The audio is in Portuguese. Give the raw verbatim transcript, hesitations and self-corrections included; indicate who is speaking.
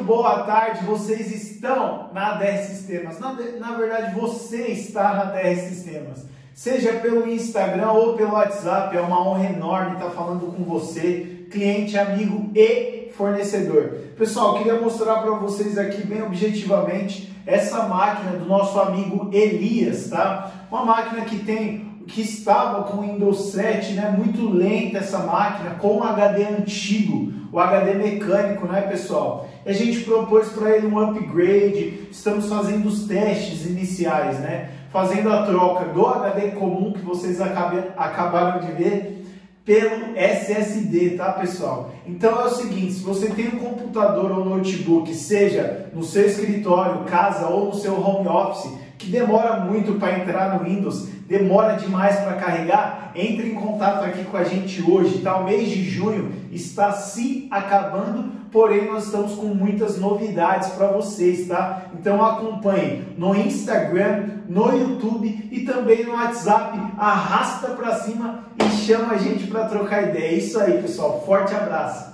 Speaker 1: boa tarde, vocês estão na D R Sistemas, na, na verdade você está na D R Sistemas, seja pelo Instagram ou pelo WhatsApp, é uma honra enorme estar falando com você, cliente, amigo e fornecedor. Pessoal, queria mostrar para vocês aqui bem objetivamente essa máquina do nosso amigo Elias, tá? Uma máquina que tem que estava com o Windows sete, né? Muito lenta essa máquina, com um H D antigo, o H D mecânico, né, pessoal? E a gente propôs para ele um upgrade, estamos fazendo os testes iniciais, né? Fazendo a troca do H D comum que vocês acabaram de ver pelo S S D, tá, pessoal? Então é o seguinte, se você tem um computador ou notebook, seja no seu escritório, casa ou no seu home office, que demora muito para entrar no Windows, demora demais para carregar, entre em contato aqui com a gente hoje, tá? O mês de junho está se acabando, porém nós estamos com muitas novidades para vocês, tá? Então acompanhe no Instagram, no YouTube e também no WhatsApp, arrasta para cima e chama a gente para trocar ideia. É isso aí, pessoal. Forte abraço!